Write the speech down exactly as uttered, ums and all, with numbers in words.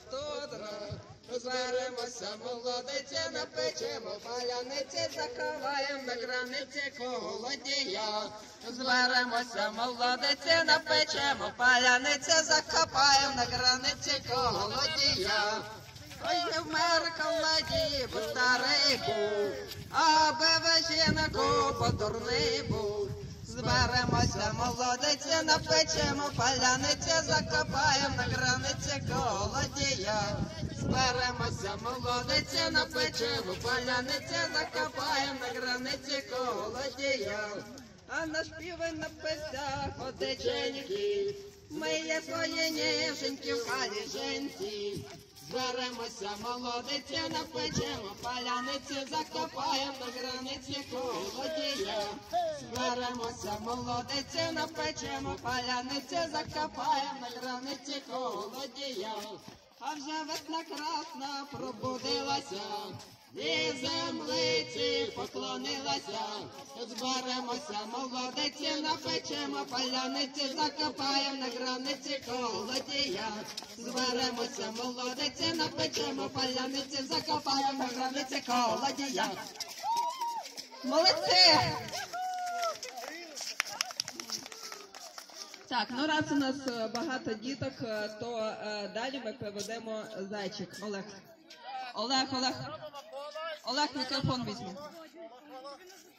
студно. Зберемося, молодиці, напечемо паляниці, заховаємо на границі колодія. Зберемося, молодиці, напечемо паляниці, закопаємо на границі колодія. Ой, не вмер колодій, бо старий був, аби ви жінку подурний був. Зберемося, молодиці, напечемо паляниці, закопаємо на границі колодія. Зберемося, молодиці, напечемо паляниці, закопаємо на границі колодія. А нашпівай на песнях одиченьки, ми є свої ніженьки в халі жінці. Зберемося, молодиці, напечемо паляниці, закопаємо на границі колодія. Зберемося, молодиці, напечемо паляниці, закопаємо на границі колодія. А вже весна красна пробудилася, і землиці поклонилася. Зберемося, молодиці, напечемо паляниці, закопаємо на границі колодія. Зберемося, молодиці, напечемо паляниці, закопаємо на границі колодія. Молодці! Так, ну раз у нас багато діток, то е, далі ми поведемо зайчик. Олег. Олег, Олег. Олег, мікрофон візьми.